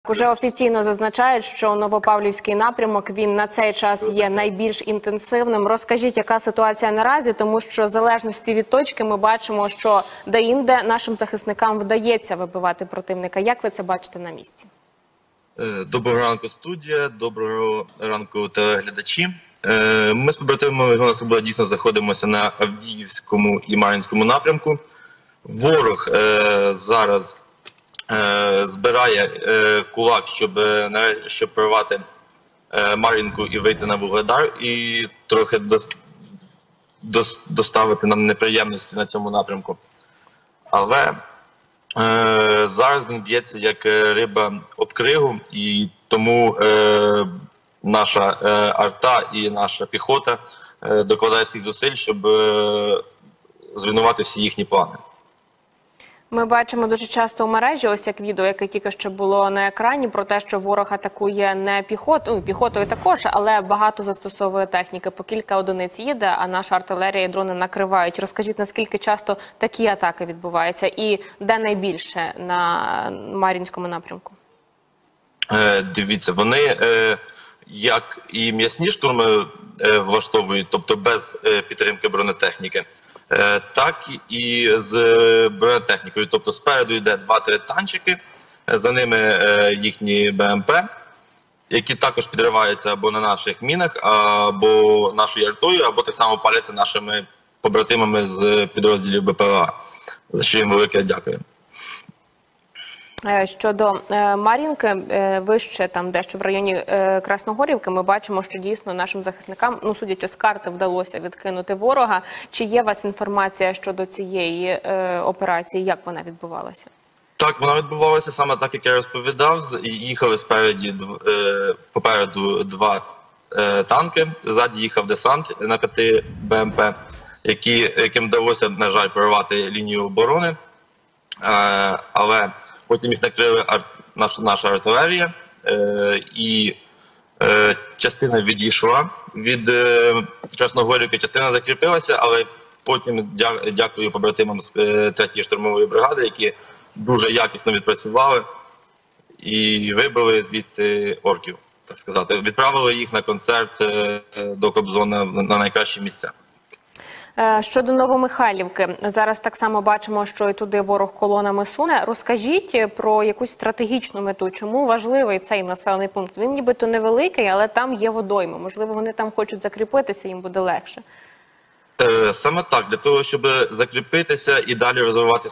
Уже офіційно зазначають, що Новопавлівський напрямок, він на цей час є найбільш інтенсивним. Розкажіть, яка ситуація наразі, тому що в залежності від точки ми бачимо, що де-інде нашим захисникам вдається вибивати противника. Як ви це бачите на місці? Доброго ранку, студія, доброго ранку, телеглядачі. Ми з побратимами Легіону Свобода дійсно знаходимося на Авдіївському і Мар'їнському напрямку. Ворог зараз збирає кулак, щоб прорвати Мар'їнку і вийти на Вугледар, і трохи доставити нам неприємності на цьому напрямку. Але зараз він б'ється як риба об кригу, і тому наша арта і наша піхота докладає всіх зусиль, щоб зруйнувати всі їхні плани. Ми бачимо дуже часто у мережі, ось як відео, яке тільки що було на екрані, про те, що ворог атакує не піхотою також, але багато застосовує техніки. По кілька одиниць їде, а наша артилерія і дрони накривають. Розкажіть, наскільки часто такі атаки відбуваються і де найбільше на Мар'їнському напрямку? Дивіться, вони як і м'ясні штурми влаштовують, тобто без підтримки бронетехніки, так і з бронетехнікою. Тобто спереду йде 2-3 танчики, за ними їхні БМП, які також підриваються або на наших мінах, або нашою артою, або так само паляться нашими побратимами з підрозділів БПЛА, за що їм велике дякую. Щодо Мар'їнки, вище там дещо в районі Красногорівки, ми бачимо, що дійсно нашим захисникам, судячи з карти, вдалося відкинути ворога. Чи є у вас інформація щодо цієї операції, як вона відбувалася? Так, вона відбувалася саме так, як я розповідав. Їхали попереду 2 танки, ззаді їхав десант на 5 БМП, яким вдалося, на жаль, прорвати лінію оборони, але потім їх накрили наша артилерія, і частина відійшла від Красногорівки, частина закріпилася, але потім дякую побратимам з 3-ї штурмової бригади, які дуже якісно відпрацювали і вибили звідти орків, так сказати. Відправили їх на концерт до Кобзона на найкращі місця. Щодо Новомихайлівки, зараз так само бачимо, що і туди ворог колонами суне. Розкажіть про якусь стратегічну мету. Чому важливий цей населений пункт? Він нібито невеликий, але там є водойми. Можливо, вони там хочуть закріпитися, їм буде легше. Саме так. Для того, щоб закріпитися і далі розвивати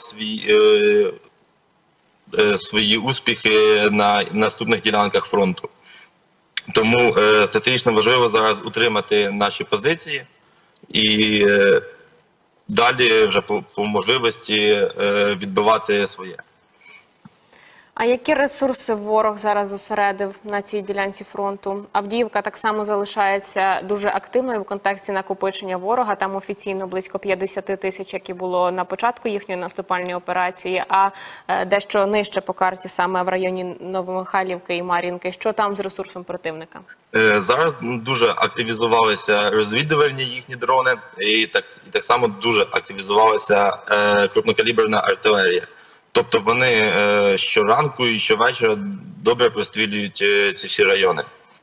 свої успіхи на наступних ділянках фронту. Тому стратегічно важливо зараз утримати наші позиції і далі вже по можливості відбивати своє. А які ресурси ворог зараз зосередив на цій ділянці фронту? Авдіївка так само залишається дуже активною в контексті накопичення ворога. Там офіційно близько 50 тисяч, які було на початку їхньої наступальної операції, а дещо нижче по карті, саме в районі Новомихайлівки і Мар'їнки. Що там з ресурсом противника? Зараз дуже активізувалися розвідувальні їхні дрони, і так само дуже активізувалася крупнокаліберна артилерія. Тобто вони щоранку і щовечора добре прострілюють ці всі райони.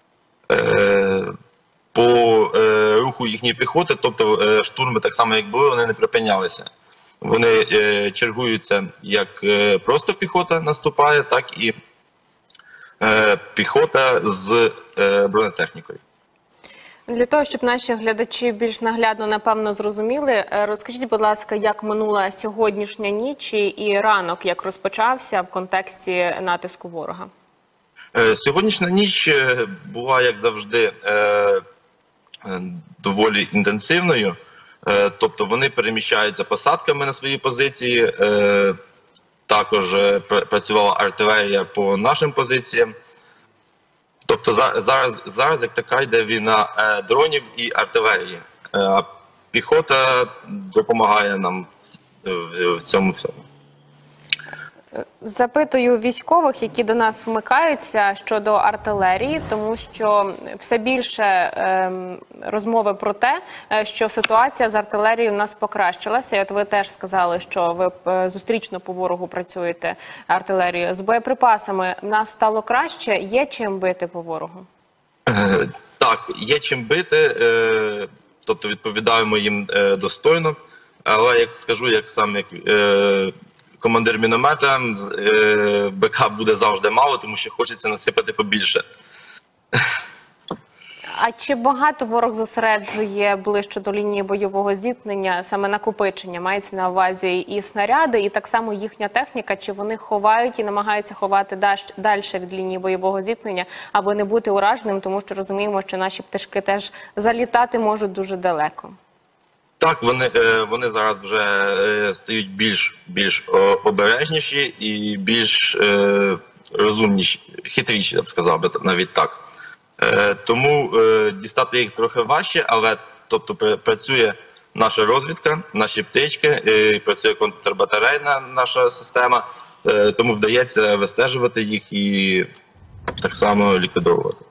По руху їхньої піхоти, тобто штурми так само як були, вони не припинялися. Вони чергуються, як просто піхота наступає, так і піхота з бронетехнікою. Для того, щоб наші глядачі більш наглядно, напевно, зрозуміли, розкажіть, будь ласка, як минула сьогоднішня ніч і ранок, як розпочався в контексті натиску ворога? Сьогоднішня ніч була, як завжди, доволі інтенсивною. Тобто вони переміщаються посадками на свої позиції, також працювала артилерія по нашим позиціям. Тобто зараз як така йде війна дронів і артилерії. Піхота допомагає нам в цьому всьому. Запитую військових, які до нас вмикаються щодо артилерії, тому що все більше розмови про те, що ситуація з артилерією в нас покращилася. І от ви теж сказали, що ви зустрічно по ворогу працюєте артилерією. З боєприпасами в нас стало краще? Є чим бити по ворогу? Так, є чим бити, тобто відповідаємо їм достойно, але як скажу, як сам командир міномета, БК буде завжди мало, тому що хочеться насипати побільше. А чи багато ворог зосереджує ближче до лінії бойового зіткнення, саме накопичення, мається на увазі і снаряди, і так само їхня техніка, чи вони ховають і намагаються ховати далі від лінії бойового зіткнення, аби не бути ураженим, тому що розуміємо, що наші пташки теж залітати можуть дуже далеко? Так, вони зараз вже стають більш обережніші і більш розумніші, хитріші, я б сказав би навіть так. Тому дістати їх трохи важче, але тобто працює наша розвідка, наші птички, працює контрбатарейна наша система, тому вдається вистежувати їх і так само ліквідовувати.